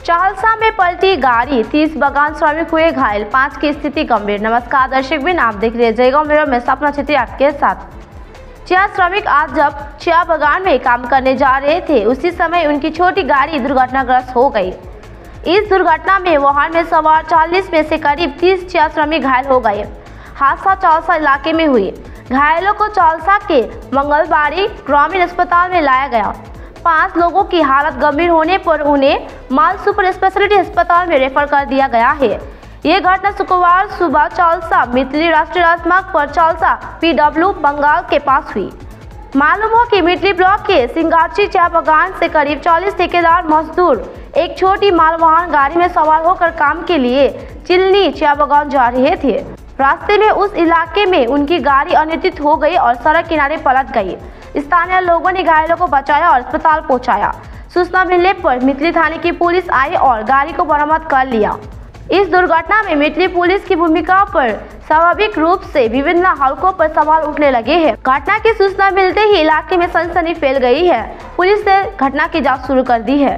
चालसा में पलटी गाड़ी, 30 बागान श्रमिक हुए घायल, 5 की स्थिति गंभीर। नमस्कार दर्शक बिन, आप देख रहे हैं जयगांव मेरा, मैं सपना छेत्री आपके साथ। चार श्रमिक आज जब चाय बागान में काम करने जा रहे थे, उसी समय उनकी छोटी गाड़ी दुर्घटनाग्रस्त हो गई। इस दुर्घटना में वाहन में सवार 40 में से करीब 30 चाय श्रमिक घायल हो गए। हादसा चालसा इलाके में हुई। घायलों को चालसा के मंगलबाड़ी ग्रामीण अस्पताल में लाया गया। 5 लोगों की हालत गंभीर होने पर उन्हें माल सुपर स्पेशलिटी अस्पताल में रेफर कर दिया गया है। ये घटना शुक्रवार सुबह चालसा मितली राष्ट्रीय राजमार्ग पर चालसा PW बंगाल के पास हुई। मालूम हो कि मितली ब्लॉक के सिंगाची चाय बागान से करीब 40 ठेकेदार मजदूर एक छोटी मालवाहन गाड़ी में सवार होकर काम के लिए चिलनी चाय बागान जा रहे थे। रास्ते में उस इलाके में उनकी गाड़ी अनियंत्रित हो गई और सड़क किनारे पलट गई। स्थानीय लोगों ने घायलों को बचाया और अस्पताल पहुंचाया। सूचना मिलने पर मितली थाने की पुलिस आई और गाड़ी को बरामद कर लिया। इस दुर्घटना में मितली पुलिस की भूमिका पर स्वाभाविक रूप से विभिन्न हलकों पर सवाल उठने लगे हैं। घटना की सूचना मिलते ही इलाके में सनसनी फैल गई है। पुलिस ने घटना की जांच शुरू कर दी है।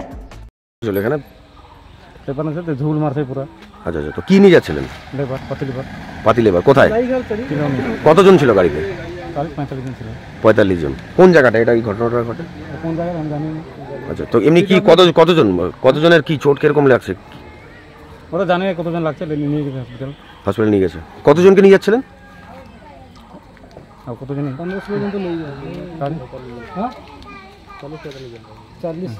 আচ্ছা তো কি নিয়ে যাচ্ছিলেন? পাতি লেবার। কোথায়? কতজন ছিল গাড়িতে? 45 জন। কোন জায়গাটা এটা এই ঘটনাটা ঘটে? কোন জায়গায় আমি জানি না। আচ্ছা তো এমনি কি কতজনের কি চোট কিরকম লাগছে? ওরা জানে কতজন লাগছে, নিয়ে গেছে হসপিটাল নিয়ে গেছে। কতজনকে নিয়ে যাচ্ছিলেন? আর কতজন? 15 পর্যন্ত নিয়ে যাচ্ছে। হ্যাঁ 40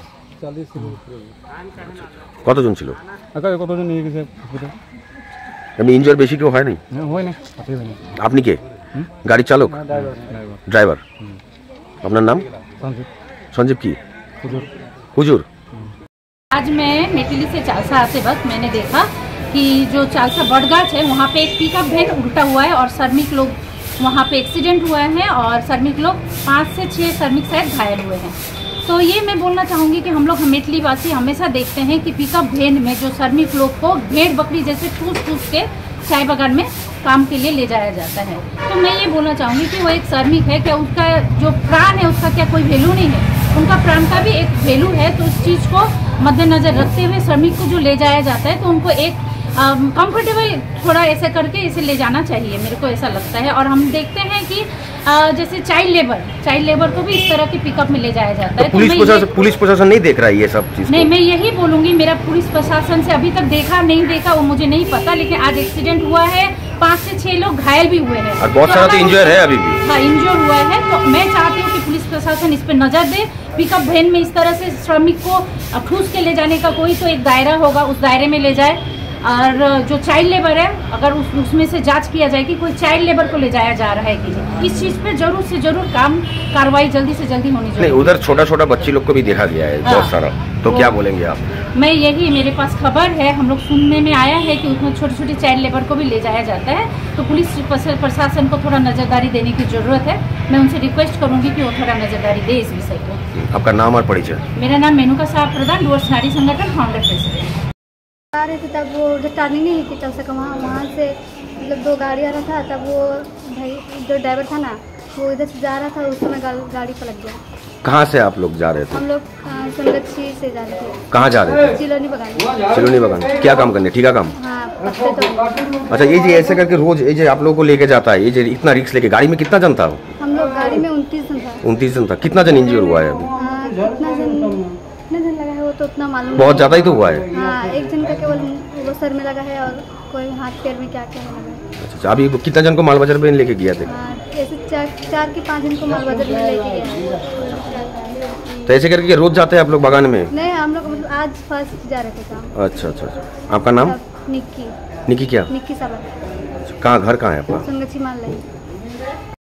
কতজন ছিল? কতজন নিয়ে গেছে হসপিটাল। এমনি ইনজুর বেশি কেউ হয় নাই? হয় না। আপনি কে? গাড়ি চালক? ड्राइवर। আপনার নাম? संजीव की हुजूर। आज मैं मितली से चालसा आते वक्त मैंने देखा कि जो चालसा बड़गाछ है वहाँ पे एक पिकअप वैन उल्टा हुआ है और श्रमिक लोग वहाँ पे एक्सीडेंट हुआ है और श्रमिक लोग 5 से 6 श्रमिक शायद घायल हुए हैं। तो ये मैं बोलना चाहूँगी कि हम लोग मितली वासी हमेशा देखते हैं कि पिकअप वैन में जो श्रमिक लोग को भेड़ बकरी जैसे ठूस के चाय बागान में काम के लिए ले जाया जाता है। तो मैं ये बोलना चाहूँगी कि वो एक श्रमिक है, क्या उसका जो प्राण है उसका क्या कोई वैल्यू नहीं है? उनका प्राण का भी एक वैल्यू है। तो उस चीज़ को मद्देनजर रखते हुए श्रमिक को जो ले जाया जाता है तो उनको एक कंफर्टेबल थोड़ा ऐसे करके इसे ले जाना चाहिए, मेरे को ऐसा लगता है। और हम देखते हैं कि जैसे चाइल्ड लेबर को भी इस तरह के पिकअप में ले जाया जाता है। तो पुलिस प्रशासन नहीं देख रहा है ये सब चीज? नहीं, मैं यही बोलूँगी, मेरा पुलिस प्रशासन से अभी तक देखा नहीं देखा वो मुझे नहीं पता, लेकिन आज एक्सीडेंट हुआ है, 5 से 6 लोग घायल भी हुए हैं और बहुत सारा तो इंजर है अभी भी। हाँ, इंजर हुआ है। तो मैं चाहती हूँ कि पुलिस प्रशासन इस पर नजर दे। पिकअप वैन में इस तरह से श्रमिक को ठूस के ले जाने का कोई तो एक दायरा होगा, उस दायरे में ले जाए। और जो चाइल्ड लेबर है अगर उसमें से जांच किया जाए कि कोई चाइल्ड लेबर को ले जाया जा रहा है कि इस चीज पे जरूर से जरूर कार्रवाई जल्दी से जल्दी होनी चाहिए। उधर छोटा बच्ची लोग को भी देखा गया है बहुत सारा, तो क्या बोलेंगे आप? मैं यही, मेरे पास खबर है, हम लोग सुनने में आया है कि उसमें छोटी चाइल्ड लेबर को भी ले जाया जाता है। तो पुलिस प्रशासन को थोड़ा नजरदारी देने की जरूरत है। मैं उनसे रिक्वेस्ट करूंगी कि वो थोड़ा नजरदारी दे इस विषय को। आपका नाम और परिचय? मेरा नाम मेनुका साहब प्रधान, डुअर्स नारी संगठन फाउंडर प्रेसिडेंट। आ रहे थे तब वो जो टर्निंग नहीं थी चालसा का, वहाँ से मतलब 2 गाड़ी आ रहा था। तब वो भाई जो ड्राइवर था ना वो इधर से जा रहा था, उस समय गाड़ी पलट गया। कहाँ से आप लोग जा रहे थे? हम लोग संगच्छी से जा रहे थे। कहाँ जा रहे थे? चिलोनी बागान। चिलोनी बागान क्या काम करने? ठीका काम? हाँ, पत्ते तो। अच्छा, ये जी ऐसे करके रोज ये आप लोगों को लेके जाता है, ये इतना रिस्क लेके गाड़ी में कितना जन था? हम लोग गाड़ी में 29 जन था। 29 जन था। कितना जन इंजर हुआ है अभी? कितना जन लगा है वो तो उतना मालूम। बहुत ज्यादा ही तो हुआ है। हाँ, एक जन का केवल वो सर में लगा है और कोई हाथ पैर में क्या लगा है। अच्छा, अभी कितना जन को माल बाजार में लेके गया थे? ऐसे 4 की 5 जन को माल बाजार में लेके गया। तो ऐसे करके रोज जाते हैं आप लोग बागान में? नहीं, हम लोग मतलब आज फर्स्ट जा रहे थे काम। अच्छा। आपका नाम? निक्की। निक्की क्या? निक्की साहब। कहाँ घर कहाँ है आपका? संगच्छी मान लाई।